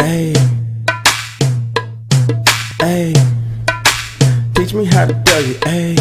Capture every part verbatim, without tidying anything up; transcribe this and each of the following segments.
Ayy, ayy, teach me how to Dougie, ayy.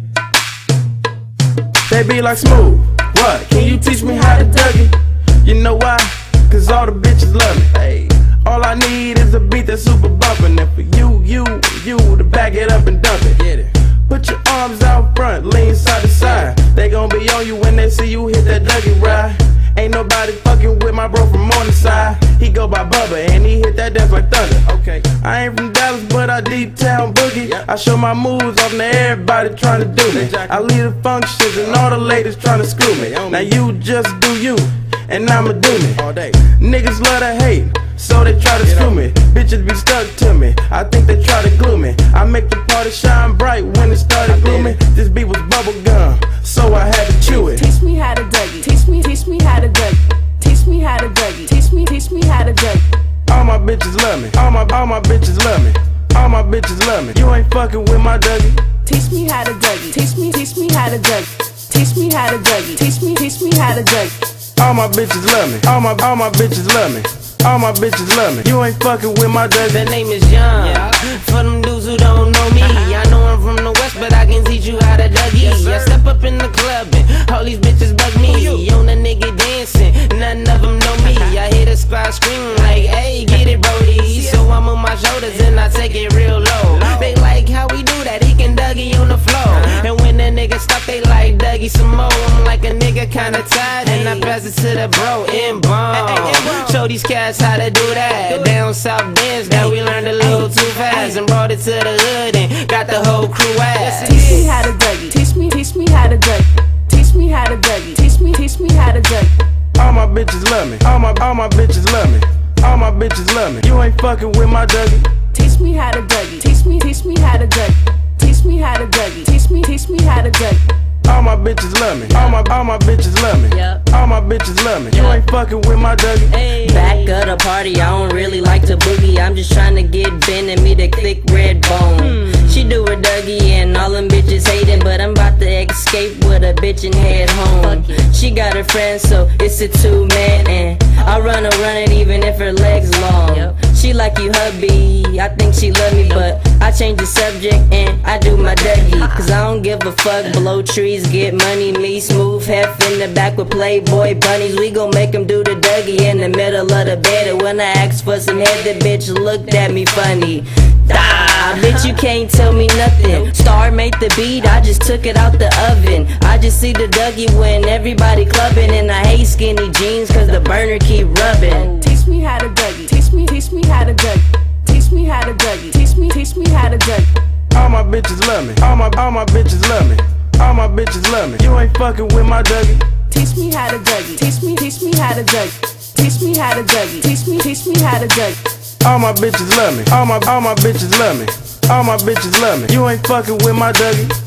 They be like, Smooth, what? Can you teach me how to Dougie? You know why? Cause all the bitches love me, ayy. All I need is a beat that's super bumpin', and for you, you, you to back it up and dump it. Get it. Put your arms out front, lean side to side. They gon' be on you when they see you hit that Dougie ride. Ain't nobody fucking with my bro from Morningside. He go by Bubba and he hit that dance like thunder. Okay, I ain't from Dallas, but I deep town boogie. Yep. I show my moves off to everybody trying to do me. Exactly. I lead the functions and all the ladies trying to screw me. Now you just do you, and I'ma do me all day. Niggas love to hate, so they try to screw me. Bitches be stuck to me, I think they try to glue me. I make the party shine bright when it started gloomy. This beat was bubble gum, so I had to chew it. Teach me how to Dougie, teach me, teach me how to Dougie. Teach me how to Dougie, teach me, teach me how to Dougie. All my bitches love me, all my, all my bitches love me. All my bitches love me, you ain't fucking with my Dougie. Teach me how to Dougie, teach me, teach me how to Dougie. Teach me how to Dougie, teach me, teach me how to Dougie. All my bitches love me, all my, all my bitches love me. All my bitches love me, you ain't fucking with my Dougie. That name is Young, yeah. For them dudes who don't know me, I know I'm from the West, but I can teach you how to Dougie. Yes, I step up in the club and all these bitches bug me. On a nigga dancing, none of them know me. I hear the squad screaming like, hey, get it, Brody. So I move my shoulders and I take it real low. They like how we do that, he can Dougie on the floor. And when the nigga stop, they like Dougie some more. I'm like a nigga kinda tired, and I pass it to the bro in bomb. Show these cats how to do that. Down south dance that we learned a little too fast, and brought it to the hood and got the whole crew ass. Teach me how to Dougie, teach me, teach me how to Dougie. Teach me how to Dougie, teach me, teach me how to Dougie. All my bitches love me, all my, all my bitches love me. All my bitches love me, you ain't fucking with my Dougie. Teach me how to Dougie, teach me, teach me how to Dougie. Teach me how to Dougie, teach me, teach me how to Dougie. All my bitches love me, all my, all my bitches love me. Yep. All my bitches love me, you Yep. ain't fucking with my Dougie. Hey. Back of the party, I don't really like to boogie. I'm just trying to get Ben and me the thick red bone. Hmm. She do her Dougie and all them bitches hating, but I'm about to escape with a bitch and head home. She got her friends, so it's a two man, and I run her run it even if her legs long. Yep. She like you hubby, I think she love me, but I change the subject and I do my Dougie. Cause I don't give a fuck, blow trees, get money. Me, Smooth, Hef in the back with Playboy bunnies. We gon' make them do the Dougie in the middle of the bed. And when I asked for some head, the bitch looked at me funny. Ah, bitch, you can't tell me nothing. Star made the beat, I just took it out the oven. I just see the Dougie when everybody clubbing, and I hate skinny jeans cause the burner keep rubbing. Teach me how to Dougie, teach me, teach me how to Dougie. Teach me how to Dougie, teach me, teach me how to Dougie. All my bitches love me, all my, all my bitches love me. All my bitches love me, you ain't fucking with my Dougie. Teach me how to Dougie, teach me, teach me how to Dougie. Teach me how to Dougie, teach me, teach me how to Dougie. All my bitches love me, all my, all my bitches love me. All my bitches love me, you ain't fucking with my Dougie.